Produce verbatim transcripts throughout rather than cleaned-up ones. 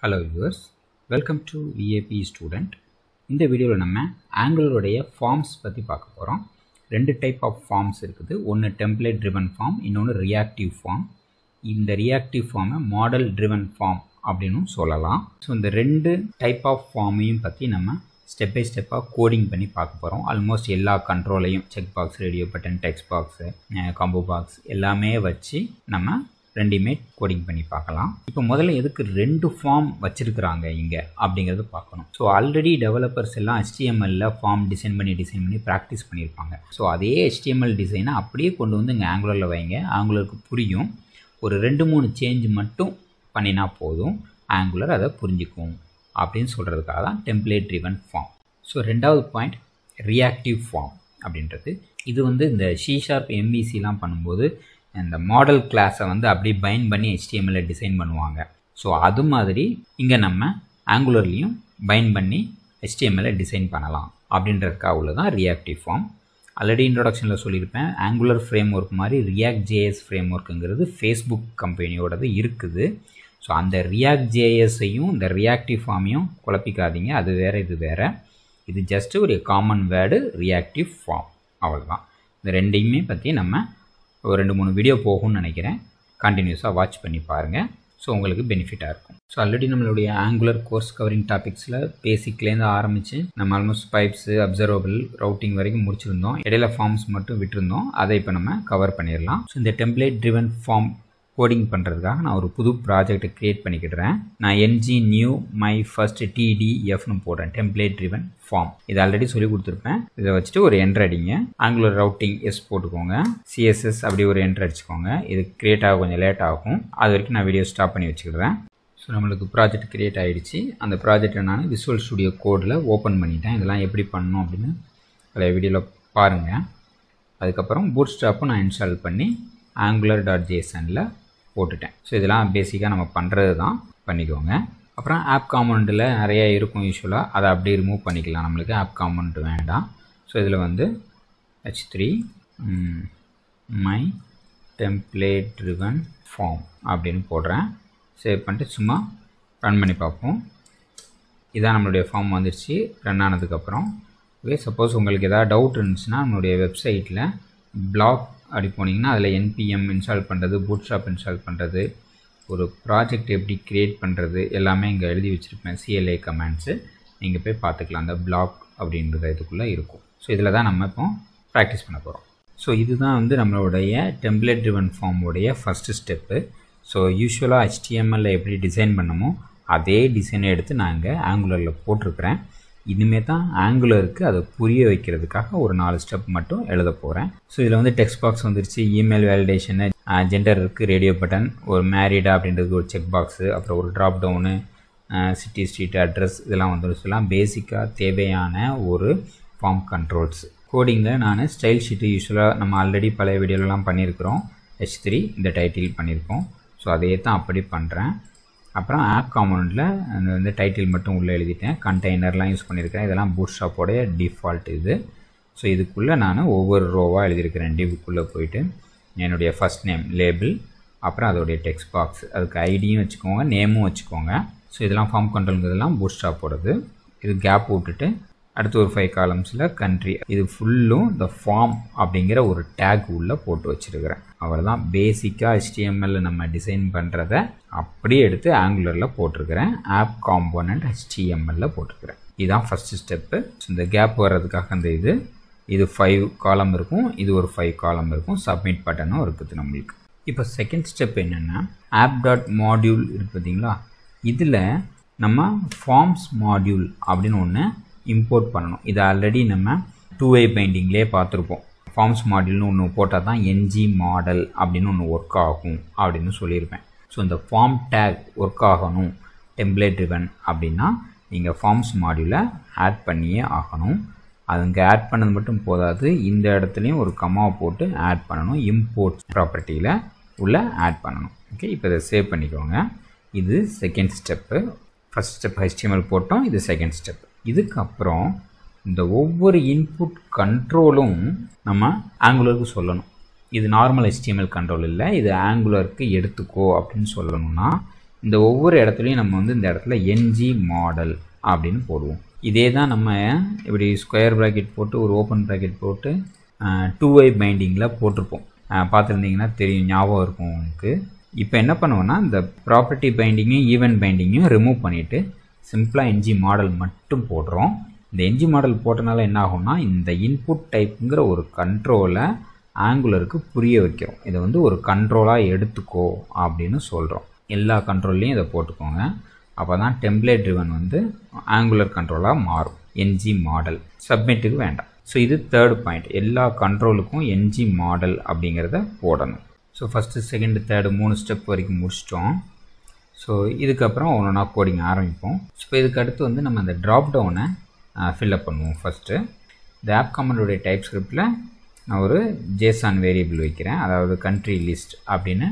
Hello viewers, welcome to V A P student. இந்த வீடியோவில் நம்ம ஆங்குலருடைய ஃபார்ம்ஸ் பற்றி பார்க்க போகிறோம். ரெண்டு டைப் ஆஃப் ஃபார்ம்ஸ் இருக்குது. ஒன்று டெம்ப்ளேட் ட்ரிவன் ஃபார்ம், இன்னொன்று ரியாக்டிவ் ஃபார்ம். இந்த ரியாக்டிவ் ஃபார்மை மாடல் ட்ரிவன் ஃபார்ம் அப்படின்னு சொல்லலாம். ஸோ இந்த ரெண்டு டைப் ஆஃப் ஃபார்மையும் பற்றி நம்ம ஸ்டெப் பை ஸ்டெப்பாக கோடிங் பண்ணி பார்க்க போகிறோம். ஆல்மோஸ்ட் எல்லா கண்ட்ரோலையும் check box, radio button, text box, combo box எல்லாமே வச்சு நம்ம ரெண்டுமே கோடிங் பண்ணி பார்க்கலாம். இப்போ முதல்ல எதுக்கு ரெண்டு ஃபார்ம் வச்சுருக்குறாங்க இங்கே அப்படிங்கிறது பார்க்கணும். ஸோ ஆல்ரெடி டெவலப்பர்ஸ் எல்லாம் ஹெச்டிஎம்எல்ல ஃபார்ம் டிசைன் பண்ணி டிசைன் பண்ணி ப்ராக்டிஸ் பண்ணியிருப்பாங்க. ஸோ அதே ஹெச்டிஎம்எல் டிசைனை அப்படியே கொண்டு வந்து இங்கே ஆங்குலரில் வைங்க, ஆங்குலருக்கு புரியும். ஒரு ரெண்டு மூணு சேஞ்ச் மட்டும் பண்ணினா போதும், ஆங்குலர் அதை புரிஞ்சுக்கும் அப்படின்னு சொல்கிறதுக்காக தான் டெம்ப்ளேட் ட்ரிவன் ஃபார்ம். ஸோ ரெண்டாவது பாயிண்ட் ரியாக்டிவ் ஃபார்ம் அப்படின்றது. இது வந்து இந்த சி ஷார்ப் எம்விசிலாம் பண்ணும்போது இந்த மாடல் கிளாஸை வந்து அப்படியே பைண்ட் பண்ணி ஹெச்டிஎம்எல்ல டிசைன் பண்ணுவாங்க. ஸோ அது மாதிரி இங்கே நம்ம ஆங்குலர்லேயும் பைண்ட் பண்ணி ஹெச்டிஎம்எல்ல டிசைன் பண்ணலாம் அப்படின்றதுக்காக உள்ளதான் ரியாக்டிவ் ஃபார்ம். ஆல்ரெடி இன்ட்ரோடக்ஷனில் சொல்லியிருப்பேன், ஆங்குலர் ஃப்ரேம் ஒர்க் மாதிரி ரியாக்ட் ஜேஎஸ் ஃப்ரேம் ஒர்க்குங்கிறது ஃபேஸ்புக் கம்பெனியோடது இருக்குது. ஸோ அந்த ரியாக்ட் ஜேஎஸையும் இந்த ரியாக்டிவ் ஃபார்மையும் குழப்பிக்காதீங்க, அது வேறு இது வேறு. இது ஜஸ்ட்டு ஒரு காமன் வேர்டு ரியாக்டிவ் ஃபார்ம், அவ்வளோதான். இந்த ரெண்டையுமே பற்றி நம்ம ஒரு ரெண்டு மூணு வீடியோ போகும்னு நினைக்கிறேன், கண்டினியூஸாக வாட்ச் பண்ணி பாருங்கள். ஸோ உங்களுக்கு பெனிஃபிட்டாக இருக்கும். ஸோ ஆல்ரெடி நம்மளுடைய ஆங்குலர் கோர்ஸ் கவரிங் டாபிக்ஸில் பேசிக்லேருந்து ஆரம்பித்து நம்ம ஆல்மோஸ்ட் பைப்ஸு, அப்சர்வபிள், ரவுட்டிங் வரைக்கும் முடிச்சிருந்தோம். இடையில ஃபார்ம்ஸ் மட்டும் விட்டுருந்தோம், அதை இப்போ நம்ம கவர் பண்ணிடலாம். ஸோ இந்த டெம்ப்ளேட் ட்ரிவன் ஃபார்ம் கோடிங் பண்ணுறதுக்காக நான் ஒரு புது ப்ராஜெக்டை க்ரியேட் பண்ணிக்கிடுறேன். நான் என்ஜி நியூ மை ஃபர்ஸ்ட் டிடிஎஃப்னு போடுறேன், டெம்ப்ளேட் ட்ரிவன் ஃபார்ம். இது ஆல்ரெடி சொல்லி கொடுத்துருப்பேன். இதை வச்சுட்டு ஒரு என்ட்ரு அடிங்க. ஆங்குலர் ரவுட்டிங் எஸ் போட்டுக்கோங்க, சிஎஸ்எஸ் அப்படி ஒரு என்ட்ரு அடிச்சுக்கோங்க. இது க்ரியேட் ஆக கொஞ்சம் லேட் ஆகும், அது வரைக்கும் நான் வீடியோ ஸ்டாப் பண்ணி வச்சுக்கிறேன். ஸோ நம்மளுக்கு ப்ராஜெக்ட் க்ரியேட் ஆகிடுச்சு. அந்த ப்ராஜெக்டை நான் விசுவல் ஸ்டுடியோ கோடில் ஓப்பன் பண்ணிட்டேன். இதெல்லாம் எப்படி பண்ணணும் அப்படின்னு அதில் வீடியோவில் பாருங்கள். அதுக்கப்புறம் பூட் ஸ்ட்ராப்பும் நான் இன்ஸ்டால் பண்ணி ஆங்குலர் டாட் ஜேசனில் போட்டுட்டேன். ஸோ இதெல்லாம் பேசிக்காக நம்ம பண்ணுறது தான், பண்ணிக்கோங்க. அப்புறம் ஆப் காம்பனண்ட்டில் நிறைய இருக்கும் யூஸ்வலாக, அதை அப்படியே ரிமூவ் பண்ணிக்கலாம். நம்மளுக்கு ஆப் காம்பனண்ட் வேண்டாம். ஸோ இதில் வந்து H three my template driven form அப்படின்னு போடுறேன். சேவ் பண்ணிட்டு சும்மா ரன் பண்ணி பார்ப்போம். இதான் நம்மளுடைய ஃபார்ம் வந்துடுச்சு. ரன் ஆனதுக்கப்புறம் ஓகே, சப்போஸ் உங்களுக்கு எதாவது டவுட் இருந்துச்சுன்னா நம்மளுடைய வெப்சைட்டில் பிளாக் அப்படி போனீங்கன்னா அதில் என்பிஎம் இன்ஸ்டால் பண்ணுறது, பூட்ஸ்ட்ராப் இன்ஸ்டால் பண்ணுறது, ஒரு ப்ராஜெக்ட் எப்படி க்ரியேட் பண்ணுறது எல்லாமே இங்கே எழுதி வச்சுருப்பேன். சிஎல்ஏ கமெண்ட்ஸு நீங்கள் போய் பார்த்துக்கலாம். அந்த பிளாக் அப்படின்றது இதுக்குள்ளே இருக்கும். ஸோ இதில் தான் நம்ம இப்போ ப்ராக்டிஸ் பண்ண போகிறோம். ஸோ இதுதான் வந்து நம்மளுடைய டெம்ப்ளேட் ட்ரிவன் ஃபார்முடைய ஃபஸ்ட்டு ஸ்டெப்பு. ஸோ யூஸ்வலாக ஹெச்டிஎம்எல்ல எப்படி டிசைன் பண்ணமோ அதே டிசைனை எடுத்து நான் இங்கே ஆங்குலரில் போட்டிருக்கிறேன். இனிமேல் தான் ஆங்குலருக்கு அதை புரிய வைக்கிறதுக்காக ஒரு நாலு ஸ்டெப் மட்டும் எழுத போகிறேன். ஸோ இதில் வந்து டெக்ஸ்ட் பாக்ஸ் வந்துருச்சு, இமெயில் வேலிடேஷனு, ஜெண்டர் இருக்குது, ரேடியோ பட்டன், ஒரு மேரிடா அப்படின்றது ஒரு செக் பாக்ஸு, அப்புறம் ஒரு drop down, city, street, address இதெல்லாம் வந்துருச்சுலாம் பேசிக்காக தேவையான ஒரு ஃபார்ம் கண்ட்ரோல்ஸ். கோடிங்கில் நான் ஸ்டைல் ஷீட்டு யூஸ்வலாக நம்ம ஆல்ரெடி பழைய வீடியோலலாம் பண்ணியிருக்கிறோம். ஹெச் த்ரீ இந்த டைட்டில் பண்ணியிருக்கோம். ஸோ அதையே தான் அப்படி பண்ணுறேன். அப்புறம் ஆப் காம்பனண்ட்டில் அந்த வந்து டைட்டில் மட்டும் உள்ளே எழுதிட்டேன். கண்டெய்னர்லாம் யூஸ் பண்ணியிருக்கேன். இதெல்லாம் பூட்ஸ்ட்ராப்போடைய டிஃபால்ட் இது. ஸோ இதுக்குள்ளே நான் ஒவ்வொரு ரோவாக எழுதியிருக்கிறேன். டிவுக்குள்ளே போயிட்டு என்னுடைய ஃபஸ்ட் நேம் லேபிள், அப்புறம் அதோடைய டெக்ஸ்ட் பாக்ஸ், அதுக்கு ஐடியும் வச்சுக்கோங்க, நேமும் வச்சுக்கோங்க. ஸோ இதெல்லாம் ஃபார்ம் கண்ட்ரோலுங்கிறதெல்லாம் பூட்ஸ்ட்ராப்போடது. இது கேப் விட்டுட்டு அடுத்து ஒரு ஃபைவ் காலம்ஸில் கண்ட்ரி, இது ஃபுல்லும் இந்த ஃபார்ம் அப்படிங்கிற ஒரு டேக் உள்ளே போட்டு வச்சுருக்கிறேன். அவ்வளோதான். பேசிக்காக ஹெச்டிஎம்எல்ல நம்ம டிசைன் பண்ணுறத அப்படியே எடுத்து ஆங்குலரில் போட்டிருக்கிறேன். ஆப் காம்போனன்ட் ஹெச்டிஎம்எல்ல போட்டிருக்கிறேன். இதுதான் ஃபஸ்ட்டு ஸ்டெப்பு. ஸோ இந்த கேப் வர்றதுக்காக அந்த இது இது ஃபைவ் காலம் இருக்கும், இது ஒரு ஃபைவ் காலம் இருக்கும். சப்மிட் பட்டனும் இருக்குது நம்மளுக்கு. இப்போ செகண்ட் ஸ்டெப் என்னென்னா ஆப் டாட் மாடியூல் இருக்குது பார்த்தீங்களா, இதில் நம்ம ஃபார்ம்ஸ் மாடியூல் அப்படின்னு ஒன்று இம்போர்ட் பண்ணணும். இது ஆல்ரெடி நம்ம டூ வே பைண்டிங்லேயே பார்த்துருப்போம். ஃபார்ம்ஸ் மாடியூல்னு ஒன்று போட்டால் தான் என்ஜி மாடல் அப்படின்னு ஒன்று ஒர்க் ஆகும் அப்படின்னு சொல்லியிருப்பேன். ஸோ இந்த ஃபார்ம் டேக் ஒர்க் ஆகணும் டெம்ப்ளேட் ட்ரிவன் அப்படின்னா நீங்கள் ஃபார்ம்ஸ் மாடியூலை ஆட் பண்ணியே ஆகணும். அது இங்கே ஆட் பண்ணது மட்டும் போதாது, இந்த இடத்துலையும் ஒரு கமாவை போட்டு ஆட் பண்ணணும். இம்போர்ட் ப்ராப்பர்ட்டியில் உள்ள ஆட் பண்ணணும். ஓகே, இப்போ இதை சேவ் பண்ணிக்கோங்க. இது second step. First step HTML போட்டோம், இது செகண்ட் ஸ்டெப். இதுக்கப்புறம் இந்த ஒவ்வொரு இன்புட் கண்ட்ரோலும் நம்ம ஆங்குலருக்கு சொல்லணும். இது நார்மல் ஹெச்டிஎம்எல் கண்ட்ரோல் இல்லை, இது ஆங்குலருக்கு எடுத்துக்கோ அப்படின்னு சொல்லணும்னா இந்த ஒவ்வொரு இடத்துலையும் நம்ம வந்து இந்த இடத்துல என்ஜி மாடல் அப்படின்னு போடுவோம். இதே தான் நம்ம இப்படி ஸ்கொயர் ப்ராக்கெட் போட்டு ஒரு ஓப்பன் ப்ராக்கெட் போட்டு டூ வே பைண்டிங்கில் போட்டிருப்போம். பார்த்துருந்தீங்கன்னா தெரியும், ஞாபகம் இருக்கும் உங்களுக்கு. இப்போ என்ன பண்ணுவோன்னா இந்த ப்ராப்பர்ட்டி பைண்டிங்கையும் ஈவென்ட் பைண்டிங்கையும் ரிமூவ் பண்ணிவிட்டு சிம்பிளாக என்ஜி மாடல் மட்டும் போடுறோம். இந்த என்ஜி மாடல் போட்டனால என்ன ஆகும்னா இந்த இன்புட் டைப்புங்கிற ஒரு கண்ட்ரோலை ஆங்குலருக்கு புரிய வைக்கிறோம். இதை வந்து ஒரு கண்ட்ரோலாக எடுத்துக்கோ அப்படின்னு சொல்கிறோம். எல்லா கண்ட்ரோல்லையும் இதை போட்டுக்கோங்க. அப்போ தான் டெம்ப்ளேட் ட்ரிவன் வந்து ஆங்குலர் கண்ட்ரோலாக மாறும். என்ஜி மாடல் சப்மிட்டுக்கு வேண்டாம். ஸோ இது தேர்ட் பாயிண்ட். எல்லா கண்ட்ரோலுக்கும் என்ஜி மாடல் அப்படிங்கிறத போடணும். ஸோ ஃபஸ்ட்டு செகண்டு தேர்டு மூணு ஸ்டெப் வரைக்கும் முடிச்சிட்டோம். ஸோ இதுக்கப்புறம் ஒன்று ஒன்றா கோடிங் ஆரம்பிப்போம். ஸோ இதுக்கு அடுத்து வந்து நம்ம அந்த ட்ராப் டவுனை ஃபில்அப் பண்ணுவோம். ஃபஸ்ட்டு இந்த ஆப் கமெண்டோடைய டைப் ஸ்கிரிப்டில் நான் ஒரு ஜேசான் வேரியபிள் வைக்கிறேன். அதாவது கண்ட்ரி லிஸ்ட் அப்படின்னு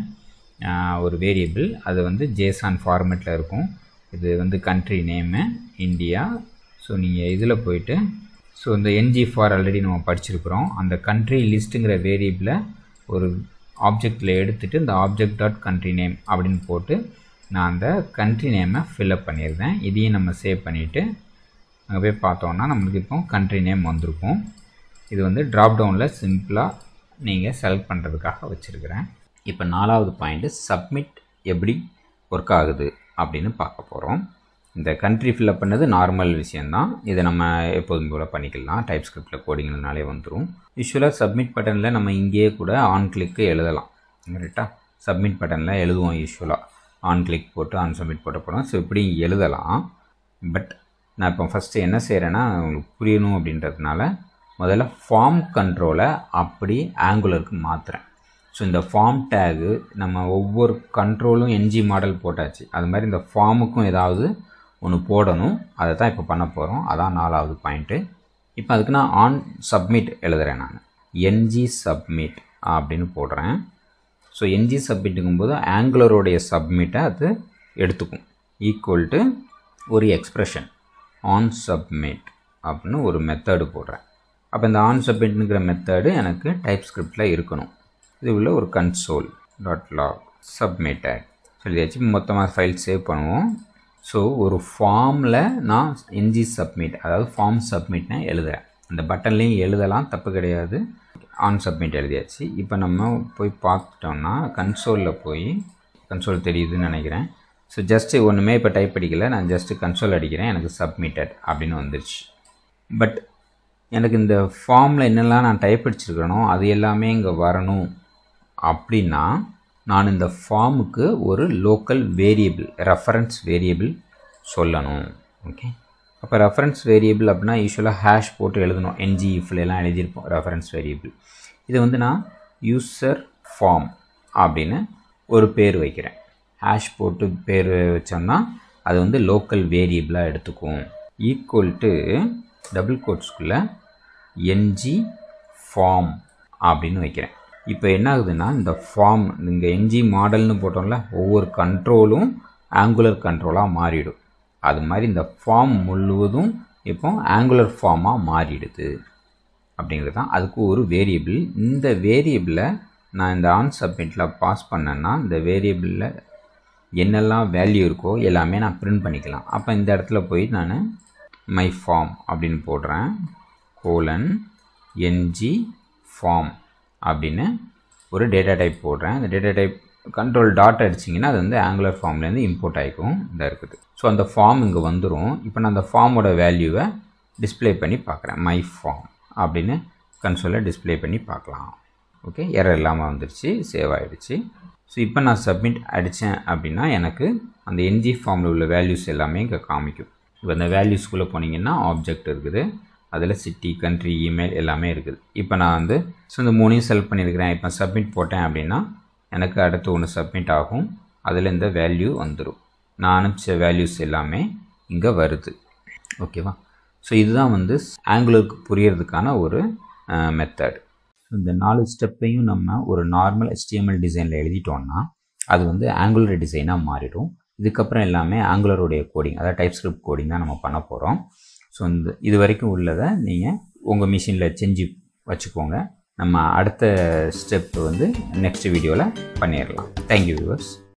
ஒரு வேரியபிள். அது வந்து ஜேசான் ஃபார்மேட்டில் இருக்கும். இது வந்து கண்ட்ரி நேமு இந்தியா. ஸோ நீங்கள் இதில் போயிட்டு ஸோ இந்த என்ஜி ஃபார் ஆல்ரெடி நம்ம படிச்சிருக்கிறோம். அந்த கண்ட்ரி லிஸ்ட்டுங்கிற வேரியபிளை ஒரு ஆப்ஜெக்டில் எடுத்துகிட்டு இந்த ஆப்ஜெக்ட் டாட் கண்ட்ரி நேம் அப்படின்னு போட்டு நான் அந்த கண்ட்ரி நேமை ஃபில்அப் பண்ணியிருந்தேன். இதையும் நம்ம சேவ் பண்ணிவிட்டு அங்கே போய் பார்த்தோன்னா நம்மளுக்கு இப்போ கண்ட்ரி நேம் வந்திருக்கும். இது வந்து ட்ராப் டவுனில் சிம்பிளாக நீங்கள் செலக்ட் பண்ணுறதுக்காக வச்சுருக்கிறேன். இப்போ நாலாவது பாயிண்ட்டு சப்மிட் எப்படி ஒர்க் ஆகுது அப்படின்னு பார்க்க போகிறோம். இந்த கண்ட்ரி ஃபில்அப் பண்ணது நார்மல் விஷயந்தான். இதை நம்ம எப்போதும் போல் பண்ணிக்கலாம். டைப் ஸ்கிரிப்டில் கோடிங்னாலே வந்துடும். யூஸ்வலாக சப்மிட் பட்டனில் நம்ம இங்கேயே கூட ஆன் கிளிக்கு எழுதலாம். கரெக்டாக சப்மிட் பட்டனில் எழுதுவோம். யூஸ்வலாக ஆன் கிளிக் போட்டு ஆன் சப்மிட் போட்ட போகிறோம். ஸோ இப்படி எழுதலாம். பட் நான் இப்போ ஃபஸ்ட்டு என்ன செய்கிறேன்னா உங்களுக்கு புரியணும் அப்படின்றதுனால முதல்ல ஃபார்ம் கண்ட்ரோலை அப்படி ஆங்குலருக்கு மாற்றுறேன். ஸோ இந்த ஃபார்ம் டேகு நம்ம ஒவ்வொரு கண்ட்ரோலும் என்ஜி மாடல் போட்டாச்சு. அது மாதிரி இந்த ஃபார்முக்கும் ஏதாவது ஒன்று போடணும். அதை தான் இப்போ பண்ண போகிறோம். அதான் நாலாவது பாயிண்ட்டு. இப்போ அதுக்கு நான் ஆன் சப்மிட் எழுதுகிறேன். நான் என்ஜி சப்மிட் அப்படின்னு போடுறேன். ஸோ என்ஜி சப்மிட்டுங்கும்போது ஆங்குலருடைய சப்மிட்டை அது எடுத்துக்கும். ஈக்குவல் டு ஒரு எக்ஸ்ப்ரெஷன் ஆன் சப்மிட் அப்படின்னு ஒரு மெத்தடு போடுறேன். அப்போ இந்த ஆன் சப்மிட்ங்கிற மெத்தடு எனக்கு டைப் ஸ்கிரிப்டில் இருக்கணும். இது உள்ள ஒரு கன்சோல் டாட் லாக் சப்மிட்டட் சொல்லியாச்சு. மொத்தமாக ஃபைல் சேவ் பண்ணுவோம். ஸோ ஒரு ஃபார்மில் நான் என்ஜி சப்மிட் அதாவது ஃபார்ம் சப்மிட்னு எழுதுகிறேன். அந்த பட்டன்லேயும் எழுதலாம், தப்பு கிடையாது. ஆன் சப்மிட் எழுதியாச்சு. இப்போ நம்ம போய் பார்த்துட்டோம்னா கன்சோலில் போய் கன்சோல் தெரியுதுன்னு நினைக்கிறேன். ஸோ ஜஸ்ட்டு ஒன்றுமே இப்போ டைப் அடிக்கலை, நான் ஜஸ்ட்டு கன்சோல் அடிக்கிறேன். எனக்கு சப்மிட்டட் அப்படின்னு வந்துருச்சு. பட் எனக்கு இந்த ஃபார்மில் என்னெல்லாம் நான் டைப் அடிச்சிருக்கனோ அது எல்லாமே இங்கே வரணும் அப்படின்னா நான் இந்த ஃபார்முக்கு ஒரு லோக்கல் வேரியபிள் ரெஃபரன்ஸ் வேரியபிள் சொல்லணும். ஓகே, அப்போ ரெஃபரன்ஸ் வேரியபிள் அப்படின்னா யூஸ்வலாக ஹேஷ் போட்டு எழுதணும். என்ஜி இஃப்லாம் எழுதியிருப்போம் ரெஃபரன்ஸ் வேரியபிள். இது வந்து நான் யூசர் ஃபார்ம் அப்படின்னு ஒரு பேர் வைக்கிறேன். ஹேஷ் போட்டு பேர் வச்சோம்னா அது வந்து லோக்கல் வேரியபிளாக எடுத்துக்கும். ஈக்குவல் டு டபுள் கோட்ஸ்குள்ளே என்ஜி ஃபார்ம் அப்படின்னு வைக்கிறேன். இப்போ என்ன ஆகுதுன்னா இந்த ஃபார்ம் இங்கே என்ஜி மாடல்னு போட்டோம்ல, ஒவ்வொரு கண்ட்ரோலும் ஆங்குலர் கண்ட்ரோலாக மாறிடும். அது மாதிரி இந்த ஃபார்ம் முழுவதும் இப்போ ஆங்குலர் ஃபார்மாக மாறிடுது அப்படிங்கிறது தான். அதுக்கு ஒரு வேரியபிள். இந்த வேரியபிளை நான் இந்த ஆன் சப்மிட்டில் பாஸ் பண்ணேன்னா இந்த வேரியபிளில் என்னெல்லாம் வேல்யூ இருக்கோ எல்லாமே நான் பிரிண்ட் பண்ணிக்கலாம். அப்போ இந்த இடத்துல போய் நான் மை ஃபார்ம் அப்படின்னு போடுறேன். கோலன் என்ஜி ஃபார்ம் அப்படின்னு ஒரு டேட்டா டைப் போடுறேன். அந்த டேட்டா டைப் கண்ட்ரோல் டாட் அடிச்சிங்கன்னா அது வந்து ஆங்குலர் ஃபார்ம்லேருந்து இம்போர்ட் ஆகிக்கும். இதாக இருக்குது. ஸோ அந்த ஃபார்ம் இங்கே வந்துடும். இப்போ நான் அந்த ஃபார்மோட வேல்யூவை டிஸ்பிளே பண்ணி பார்க்குறேன். மை ஃபார்ம் அப்படின்னு கன்சோலில் டிஸ்பிளே பண்ணி பார்க்கலாம். ஓகே, எரர் இல்லாமல் வந்துடுச்சு, சேவ் ஆகிடுச்சு. ஸோ இப்போ நான் சப்மிட் அடித்தேன் அப்படின்னா எனக்கு அந்த என்ஜி ஃபார்மில் உள்ள வேல்யூஸ் எல்லாமே இங்கே காமிக்கும். இப்போ அந்த வேல்யூஸ்குள்ளே போனீங்கன்னா ஆப்ஜெக்ட் இருக்குது, அதில் சிட்டி கண்ட்ரி இமெயில் எல்லாமே இருக்குது. இப்போ நான் வந்து ஸோ இந்த மூணையும் செலக்ட் பண்ணியிருக்கிறேன். இப்போ சப்மிட் போட்டேன் அப்படின்னா எனக்கு அடுத்து ஒன்று சப்மிட் ஆகும். அதில் இந்த வேல்யூ வந்துடும். நான் அனுப்பிச்ச வேல்யூஸ் எல்லாமே இங்கே வருது. ஓகேவா? ஸோ இதுதான் வந்து ஆங்குலருக்கு புரியறதுக்கான ஒரு மெத்தட். இந்த நாலு ஸ்டெப்பையும் நம்ம ஒரு நார்மல் ஹெச்டிஎம்எல் டிசைனில் எழுதிட்டோம்னா அது வந்து ஆங்குலர் டிசைனாக மாறிடும். இதுக்கப்புறம் எல்லாமே ஆங்குலருடைய கோடிங், அதாவது டைப் ஸ்கிரிப்ட் கோடிங் தான் நம்ம பண்ண போகிறோம். ஸோ இந்த இது வரைக்கும் உள்ளதை நீங்கள் உங்கள் மிஷினில் செஞ்சு வச்சுக்கோங்க. நம்ம அடுத்த ஸ்டெப் வந்து நெக்ஸ்ட் வீடியோவில் பண்ணிடலாம். Thank you viewers.